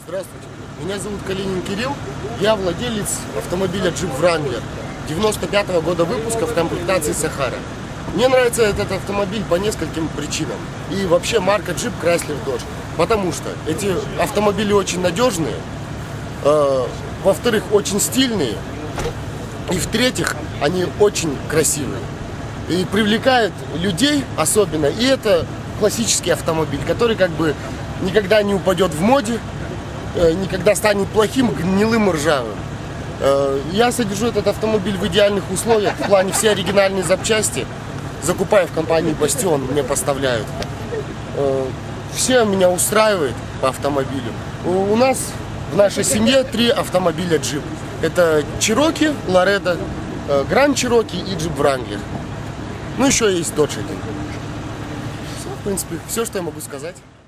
Здравствуйте, меня зовут Калинин Кирилл, я владелец автомобиля Jeep Wrangler 95-го года выпуска в комплектации Sahara. Мне нравится этот автомобиль по нескольким причинам. И вообще марка Jeep Chrysler Dodge, потому что эти автомобили очень надежные, во-вторых, очень стильные, и в-третьих, они очень красивые. И привлекают людей особенно, и это классический автомобиль, который как бы никогда не упадет в моде, никогда станет плохим, гнилым и ржавым. Я содержу этот автомобиль в идеальных условиях, в плане все оригинальные запчасти закупаю в компании Бастион, мне поставляют. Все меня устраивает по автомобилю. У нас в нашей семье 3 автомобиля Jeep. Это Cherokee, Laredo, Grand Cherokee и Jeep Wrangler. Ну еще есть Dodge один. Все, в принципе, все, что я могу сказать.